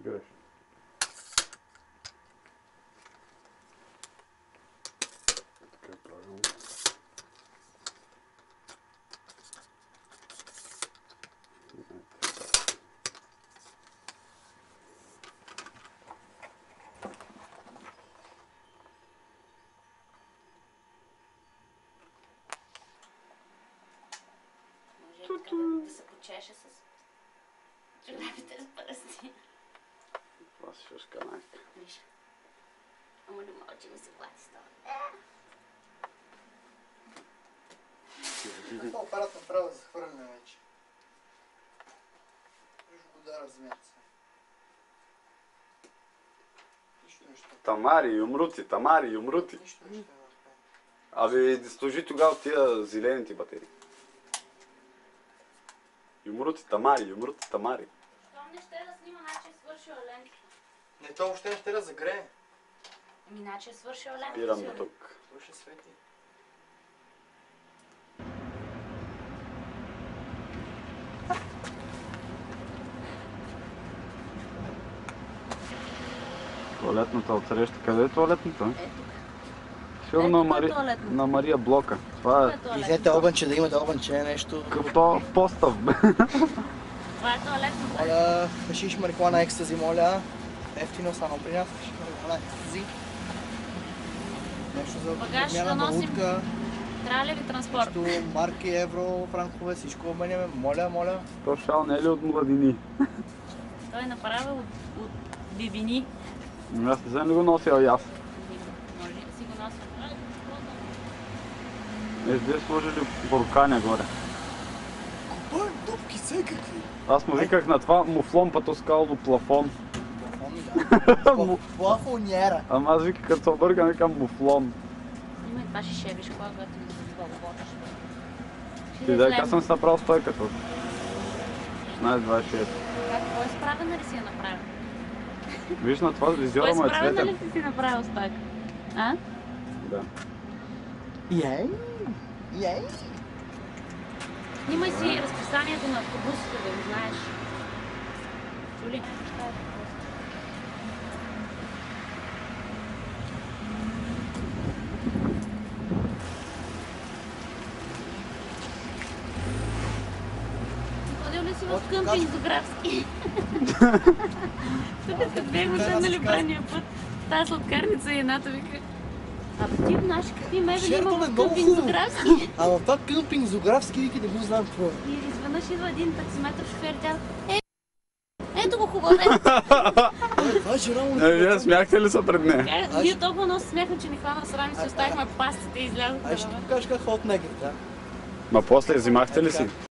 играш. Така е правилно. Да се почеше с чорапите с пръсти. Това си шашканайка. Виж. Ама не мога, че ми се плати с това. Какво апарат направо да се хвърляме вече? Виж го да размят се. Нищо. Тамари, юмрути. Нищо не ще Абе, да сложи тогава тия зелените батерии. Юмрути, Тамари. Щом не ще да снима, значи е свършил лентата. Не, то въобще не ще да загрее. Ами, значи е свършил лентата. Спирам до тук. То ще свети. Туалетната отсреща. Къде е туалетната? Ето. Сигурно туалетната. на Мария Блока. Това е Изете обънче, да имате обънче, нещо. като постав. Това е туалетната. Моля, хашиш марихуана екстази, моля. Ефтино само при нас, хашиш марихуана екстази. Нещо за Багаж да обмяна на носим. валутка. Трябва ли ви транспорт? Нещо марки, евро, франкове, всичко обменяме. Моля. То шал не е ли от младини? Той е направил от бибини. Аз не съм ли го носил и аз? Може да си го нося. Вие сложили бурканя горе. Купа, топки всекакви. Аз му виках на това муфлон патоскално плафон. Плафоньера. Ама аз виках като се обърка, викам муфлон. Има и това ще шевиш, когато ми го говориш. Ти дай как съм си направил стойката. 16-26. Какво е справена ли си я направил? Виж на това визиора му е Справена ли цветен. си направил стойка? А? Да. Яй. Снимай си разписанието на автобусите, да го знаеш. Чули? Ходил ли си в къмпинг Зографски? Тук като бяхме седнали предния път, тази сладкарница и едната вика: абе ти, знаеш какви мебели има в къмпинг Зографски? Ама това къмпинг Зографски, вики да го знам какво е. И изведнъж идва един таксиметр шофер и тя: ето го хубаво, Това е жена му. Вие смяхте ли са пред нея? Ние толкова много се смяхме, че ни хвана срам и си оставихме пастите и излязохме. Ай, ще ти покажеш как ход негър, да. Ма после взимахте ли си?